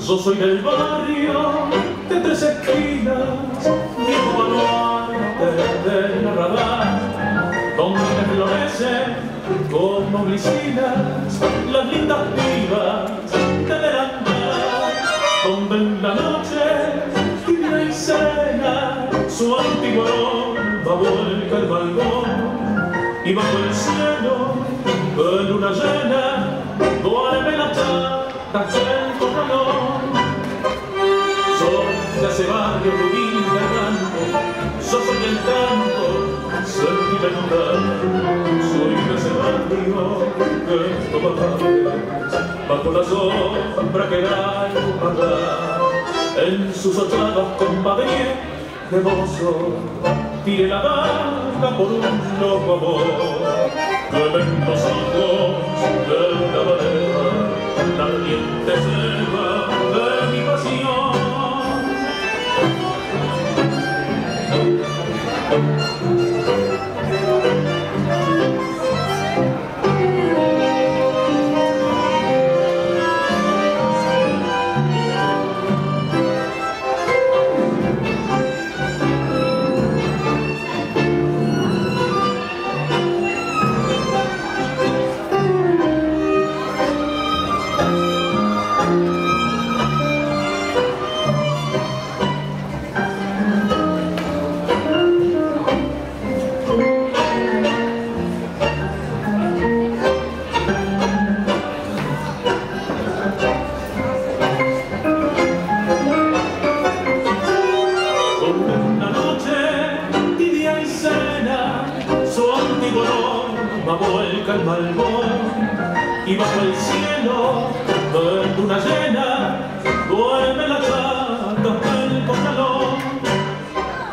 Yo soy del barrio de Tres Esquinas, viejo baluarte del arrabal, donde florecen como glicinas las lindas pibas de delantal, donde en la noche tibia y cena su antiguo va vuelca el balcón, y bajo el cielo de luna llena duerme la chata del corralón. Soy de ese barrio rubín del campo, yo soy el canto sentimental. Soy de ese barrio que toma tardes bajo la sombra que da el parlar. En sus ochavas compadre de mozo tire la barca por un loco amor que ven los ojos del cabalera la ardiente selva de mi pasión. Va vuelca el malvón y bajo el cielo de luna llena